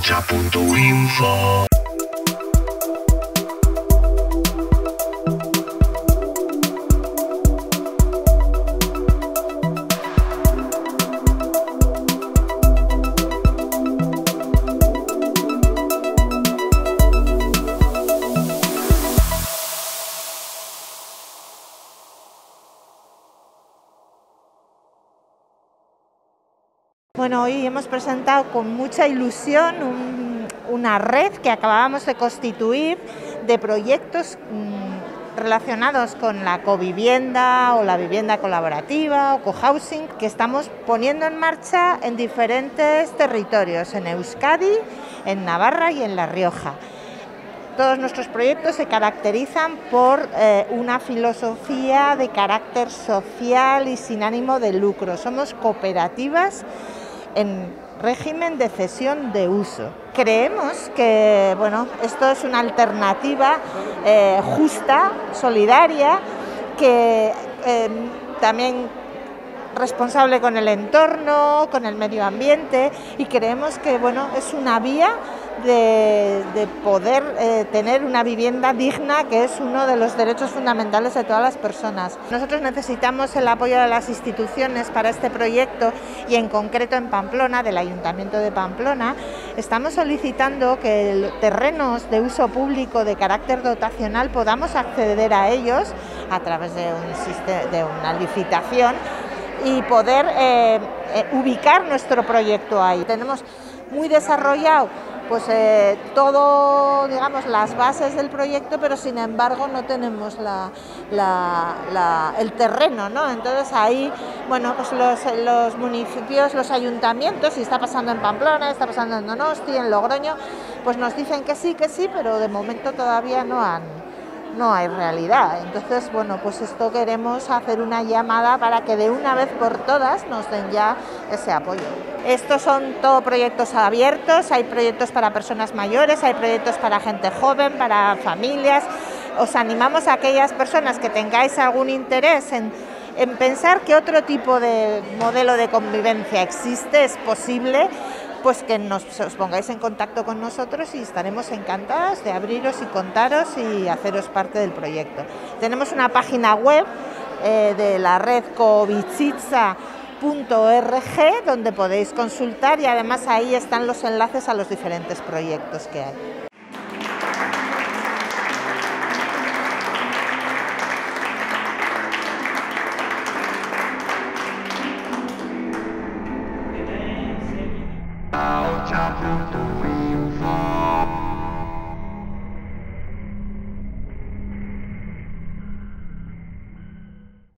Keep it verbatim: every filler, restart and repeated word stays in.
Aocha punto info. Bueno, hoy hemos presentado con mucha ilusión un, una red que acabamos de constituir de proyectos mmm, relacionados con la covivienda o la vivienda colaborativa o cohousing que estamos poniendo en marcha en diferentes territorios, en Euskadi, en Navarra y en La Rioja. Todos nuestros proyectos se caracterizan por eh, una filosofía de carácter social y sin ánimo de lucro. Somos cooperativas en régimen de cesión de uso. Creemos que bueno, esto es una alternativa eh, justa, solidaria, que eh, también responsable con el entorno, con el medio ambiente, y creemos que bueno, es una vía de, de poder eh, tener una vivienda digna, que es uno de los derechos fundamentales de todas las personas. Nosotros necesitamos el apoyo de las instituciones para este proyecto y en concreto en Pamplona, del Ayuntamiento de Pamplona, estamos solicitando que terrenos de uso público de carácter dotacional podamos acceder a ellos a través de, un, de una licitación y poder eh, eh, ubicar nuestro proyecto ahí. Tenemos muy desarrollado pues eh, todo, digamos, las bases del proyecto, pero sin embargo no tenemos la, la, la, el terreno, ¿no? Entonces ahí, bueno, pues los, los municipios, los ayuntamientos, si está pasando en Pamplona, está pasando en Donosti, en Logroño, pues nos dicen que sí, que sí, pero de momento todavía no han no hay realidad. Entonces, bueno, pues esto queremos hacer una llamada para que de una vez por todas nos den ya ese apoyo. Estos son todos proyectos abiertos, hay proyectos para personas mayores, hay proyectos para gente joven, para familias. Os animamos a aquellas personas que tengáis algún interés en, en pensar que otro tipo de modelo de convivencia existe, es posible, pues que nos, os pongáis en contacto con nosotros y estaremos encantadas de abriros y contaros y haceros parte del proyecto. Tenemos una página web eh, de la red cobichitza punto org donde podéis consultar y además ahí están los enlaces a los diferentes proyectos que hay. Aocha punto